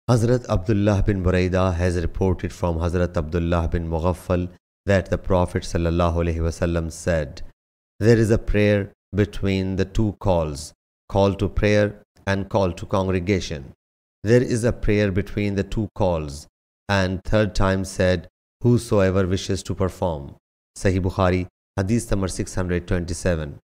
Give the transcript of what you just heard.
Hazrat Abdullah bin Buraidah has reported from Hazrat Abdullah bin Mughaffal that the Prophet ﷺ said, "There is a prayer between the two calls, call to prayer and call to congregation. There is a prayer between the two calls," and third time said, "Whosoever wishes to perform." Sahih Bukhari, Hadith number 627.